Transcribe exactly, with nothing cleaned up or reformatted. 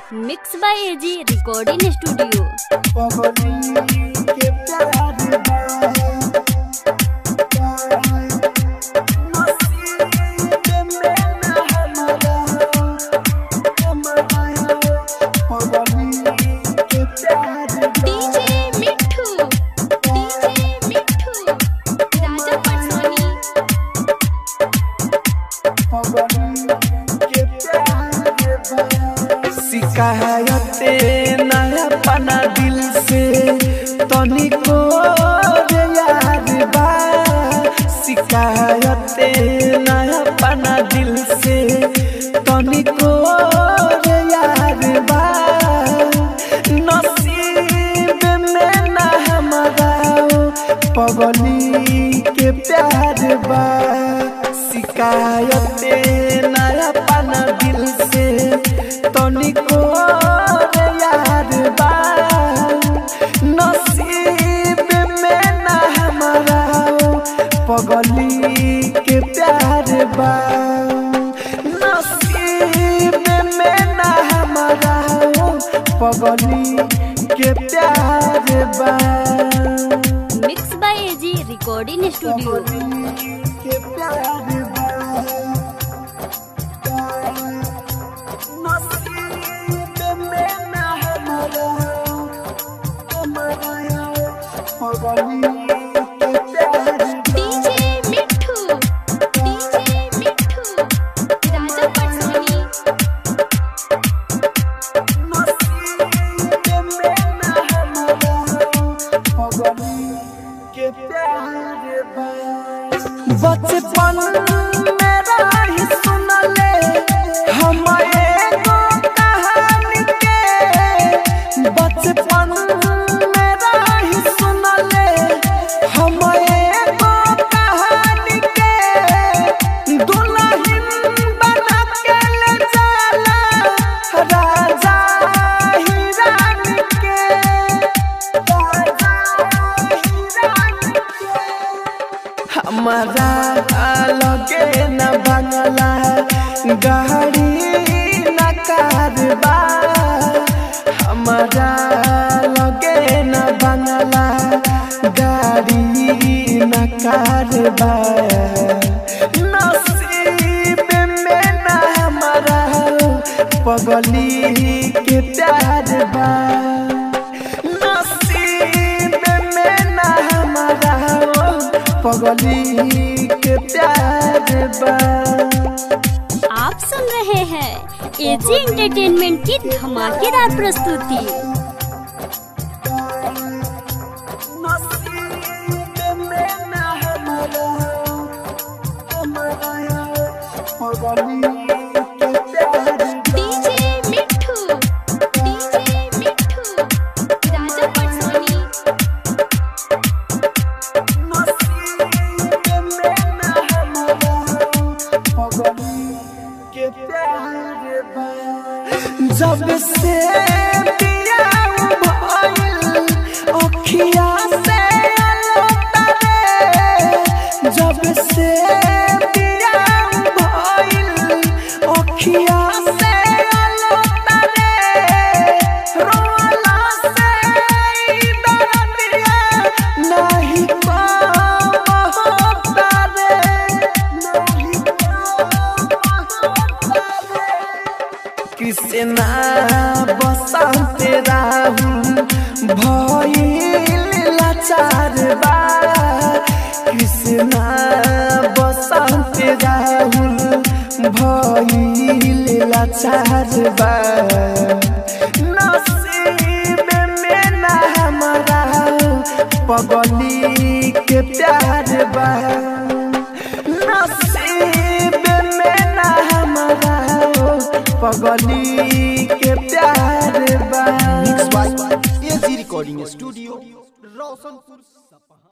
Mix by A G recording studio. शिकायते नया पना दिल से तनिको याद बा। शिकायते नया पना दिल से तनिको याद बा। नसीब में ना हमारा पगली के प्यार बा। शिकायते नया पना दिल से तनिको याद बा। नसीब में ना हमारा पगली के प्यार बा। नसीब में ना हमारा पगली के प्यार बा। Mix by A G recording studio. के प्यार बा। डीजे मिठू डीजे मिठू राजा पटसोनी। बचपन मेरा ही सुन ले हमारे को कहानी के। बचपन मेरा ही सुन ले हमारे को कहानी के। दुल्हन बना के ले जाला राजा ही रानी के। राजा ही रानी के। हमारा लगे न बंगला गाड़ी न कारबा। हमारा लगे न बंगला गाड़ी न कारबा। नसीब में न हमारा पगली के प्यार बा। नसीब में न हमारा पगली के प्यार बा। आप सुन रहे हैं एजी एंटरटेनमेंट की धमाकेदार प्रस्तुति। नसीब में ना हमारा हमारा पगली के प्यार बा। डीजे मिठू डीजे मिठू राजा पटसोनी। जब से पिया भइल अखिया से लौटरे। जब से पिया भइल अखिया से लौटरे। रोला से दर्दिया नहीं कम होता रे। नहीं कृष्णा बसंत राहुल भइल लाचार बा। कृष्णा बसंत राहुल भइल लाचार बा। नसीब में ना हमारा पगली के प्यार बा। नसीब में ना हमारा पगली के प्यार बा। Mix by A G recording studio Roshanpur Sapaha.